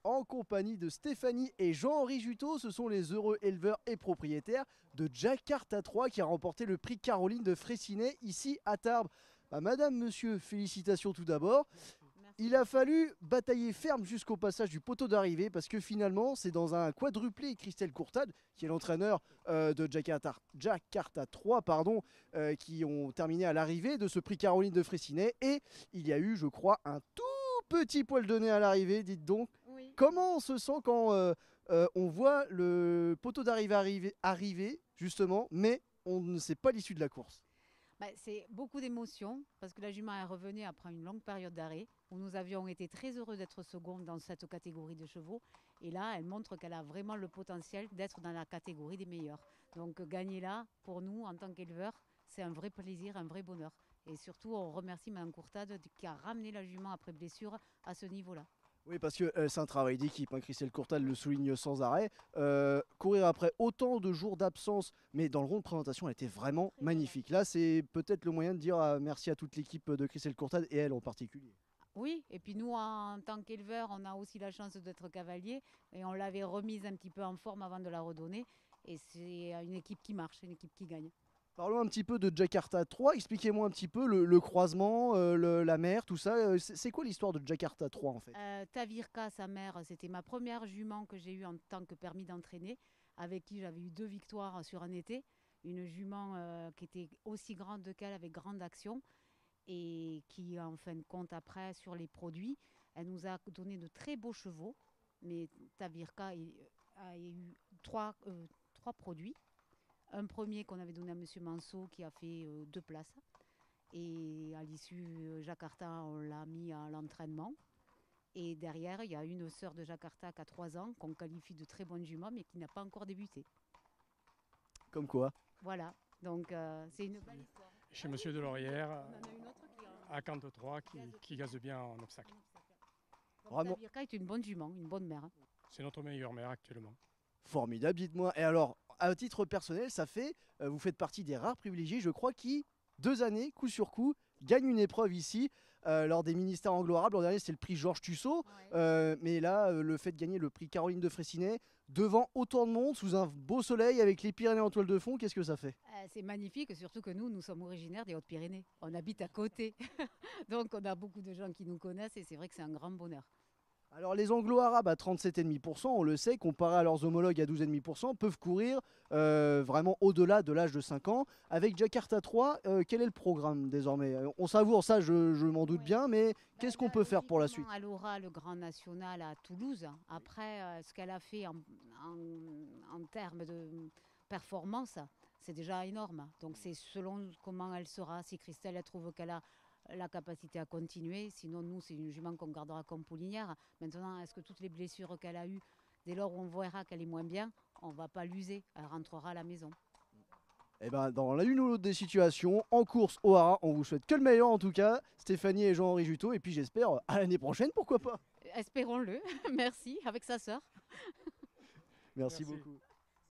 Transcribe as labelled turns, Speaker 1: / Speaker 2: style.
Speaker 1: en compagnie de Stéphanie et Jean-Henri Juteau. Ce sont les heureux éleveurs et propriétaires de Jakarta 3 qui a remporté le prix Caroline de Fraissinet ici à Tarbes. Madame, monsieur, félicitations tout d'abord. Il a fallu batailler ferme jusqu'au passage du poteau d'arrivée parce que finalement c'est dans un quadruplé Christelle Courtade qui est l'entraîneur de Jakarta 3 qui ont terminé à l'arrivée de ce prix Caroline de Fraissinet et il y a eu je crois un tout petit poil de nez à l'arrivée, dites donc. Oui. Comment on se sent quand on voit le poteau d'arrivée arriver justement mais on ne sait pas l'issue de la course?
Speaker 2: C'est beaucoup d'émotions parce que la jument est revenue après une longue période d'arrêt où nous avions été très heureux d'être seconde dans cette catégorie de chevaux. Et là, elle montre qu'elle a vraiment le potentiel d'être dans la catégorie des meilleurs. Donc gagner là, pour nous, en tant qu'éleveurs, c'est un vrai plaisir, un vrai bonheur. Et surtout, on remercie Mme Courtade qui a ramené la jument après blessure à ce niveau-là.
Speaker 1: Oui, parce que c'est un travail d'équipe, hein. Christelle Courtade le souligne sans arrêt. Courir après autant de jours d'absence, mais dans le rond de présentation, elle était vraiment magnifique. Là, c'est peut-être le moyen de dire merci à toute l'équipe de Christelle Courtade et elle en particulier.
Speaker 2: Oui, et puis nous, en tant qu'éleveurs, on a aussi la chance d'être cavalier et on l'avait remise un petit peu en forme avant de la redonner. Et c'est une équipe qui marche, une équipe qui gagne.
Speaker 1: Parlons un petit peu de Jakarta 3. Expliquez-moi un petit peu le croisement, la mère, tout ça. C'est quoi l'histoire de Jakarta 3 en fait?
Speaker 2: Tavirka, sa mère, c'était ma première jument que j'ai eue en tant que permis d'entraîner, avec qui j'avais eu 2 victoires sur un été. Une jument qui était aussi grande qu'elle, avec grande action, et qui, en fin de compte, après, sur les produits, elle nous a donné de très beaux chevaux. Mais Tavirka a eu trois produits. Un premier qu'on avait donné à M. Manceau qui a fait 2 places. Et à l'issue, Jakarta, on l'a mis à l'entraînement. Et derrière, il y a une sœur de Jakarta qui a 3 ans, qu'on qualifie de très bonne jument, mais qui n'a pas encore débuté.
Speaker 1: Comme quoi?
Speaker 2: Voilà, donc c'est une belle histoire.
Speaker 3: Chez Monsieur Delorière, à Cante 3, qui gaze bien en obstacle.
Speaker 2: Vraiment. Tavirka est une bonne jument, une bonne mère.
Speaker 3: C'est notre meilleure mère actuellement.
Speaker 1: Formidable, dites-moi. Et alors, à titre personnel, ça fait, vous faites partie des rares privilégiés, je crois, qui, 2 années, coup sur coup, gagnent une épreuve ici, lors des ministères anglo-arabes. L'an dernier, c'était le prix Georges Tussaud. Ouais. Mais là, le fait de gagner le prix Caroline de Fraissinet, devant autant de monde, sous un beau soleil, avec les Pyrénées en toile de fond, qu'est-ce que ça fait?
Speaker 2: C'est magnifique, surtout que nous sommes originaires des Hautes-Pyrénées. On habite à côté. Donc, on a beaucoup de gens qui nous connaissent et c'est vrai que c'est un grand bonheur.
Speaker 1: Alors les anglo-arabes à 37,5%, on le sait, comparé à leurs homologues à 12,5%, peuvent courir vraiment au-delà de l'âge de 5 ans. Avec Jakarta 3, quel est le programme désormais? On savoure ça, je m'en doute bien, mais qu'est-ce qu'on peut faire pour la suite?
Speaker 2: Elle aura le Grand National à Toulouse. Après, ce qu'elle a fait en termes de performance, c'est déjà énorme. Donc c'est selon comment elle sera. Si Christelle elle trouve qu'elle a la capacité à continuer. Sinon, nous, c'est une jument qu'on gardera comme poulinière. Maintenant, est-ce que toutes les blessures qu'elle a eues, dès lors où on verra qu'elle est moins bien, on ne va pas l'user. Elle rentrera à la maison.
Speaker 1: Eh ben, dans l'une ou l'autre des situations, en course au Hara, on vous souhaite que le meilleur en tout cas, Stéphanie et Jean-Henri Juteau. Et puis j'espère à l'année prochaine, pourquoi pas.
Speaker 2: Espérons-le. Merci, avec sa sœur.
Speaker 1: Merci beaucoup.